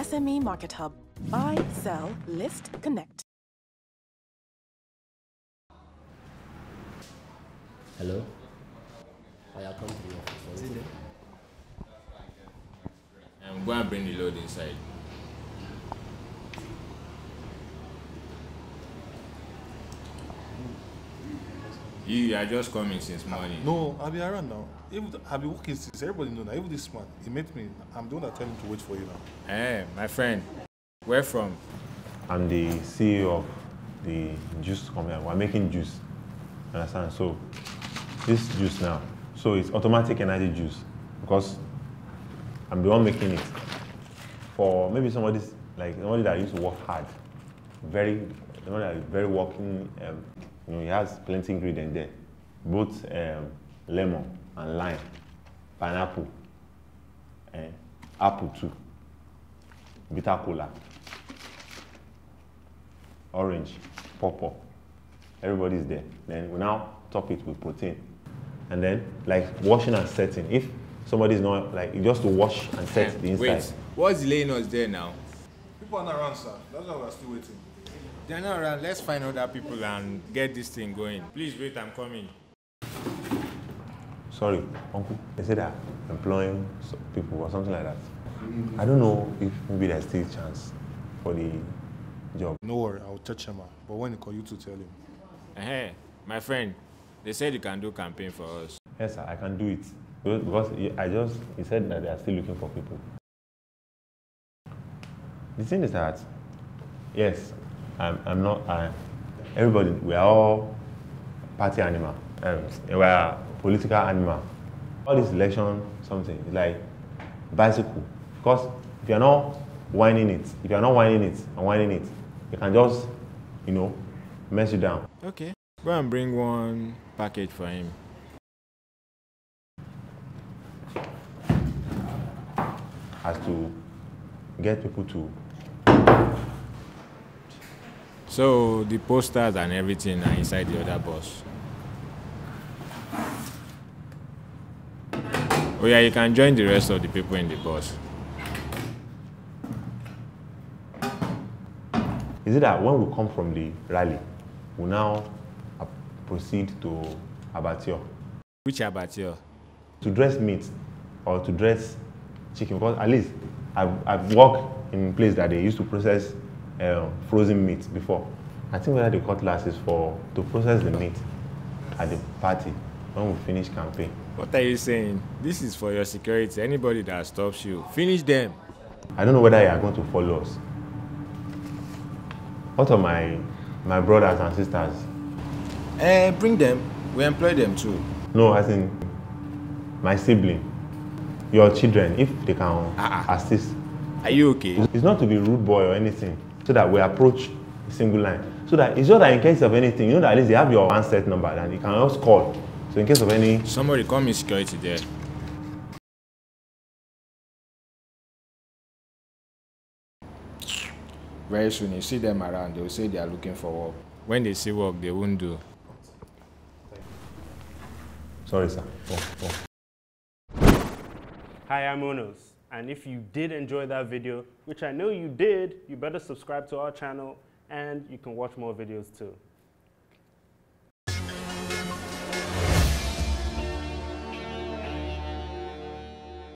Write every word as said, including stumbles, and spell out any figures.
S M E Market Hub. Buy, sell, list, connect. Hello? I have come to the office. Is it there? I'm going to bring the load inside. You are just coming since morning. No, I'll be around now. Even I'll be working since everybody know that. Even this man, he met me. I'm the one that tell him to wait for you now. Hey, my friend, where from? I'm the C E O of the juice company. We're making juice. You understand? So this juice now, so it's automatic energy juice because I'm the one making it. For maybe somebody like somebody that used to work hard, very, somebody that is very working. Um, you know, he has plenty ingredients there, both um, lemon and lime, pineapple, and apple too, bitter cola, orange, pawpaw. Everybody's there. Then we now top it with protein, and then like washing and setting. If somebody's not like just to wash and set yeah, the inside. Wait, what's delaying us there now? People are not around, sir. That's why we're still waiting. They're not around. Let's find other people and get this thing going. Please wait, I'm coming. Sorry, uncle. They said they're employing people or something like that. I don't know if maybe there's still a chance for the job. No worry, I'll touch him out. But when he call you to tell him. Hey, my friend, they said you can do campaign for us. Yes, sir, I can do it. Because I just, he said that they are still looking for people. The thing is that, yes, I'm, I'm not, I, everybody, we are all party animal. Um, we are political animal. All this election, something, it's like bicycle. Because if you're not winding it, if you're not winding it and winding it, you can just, you know, mess you down. Okay. Go and bring one package for him. Has to get people to. So the posters and everything are inside the other bus. Oh yeah, you can join the rest of the people in the bus. Is it that when we come from the rally, we now proceed to abattoir? Which abattoir? To dress meat or to dress chicken, because at least I've, I've worked in a place that they used to process uh, frozen meat before. I think whether the cutlass is for to process the meat at the party when we finish campaign. What are you saying? This is for your security. Anybody that stops you, finish them. I don't know whether you are going to follow us. What are my my brothers and sisters? Eh, bring them. We employ them too. No, as in my sibling, your children, if they can uh-uh. assist. Are you okay? It's not to be rude boy or anything, so that we approach a single line. So that it's just that in case of anything, you know that at least they have your handset number and you can just call. So in case of any... Somebody call me security there. Very soon you see them around, they will say they are looking for work. When they see work, they won't do. Sorry, sir. Oh, oh. Hi, I'm Onos, and if you did enjoy that video, which I know you did, you better subscribe to our channel and you can watch more videos too.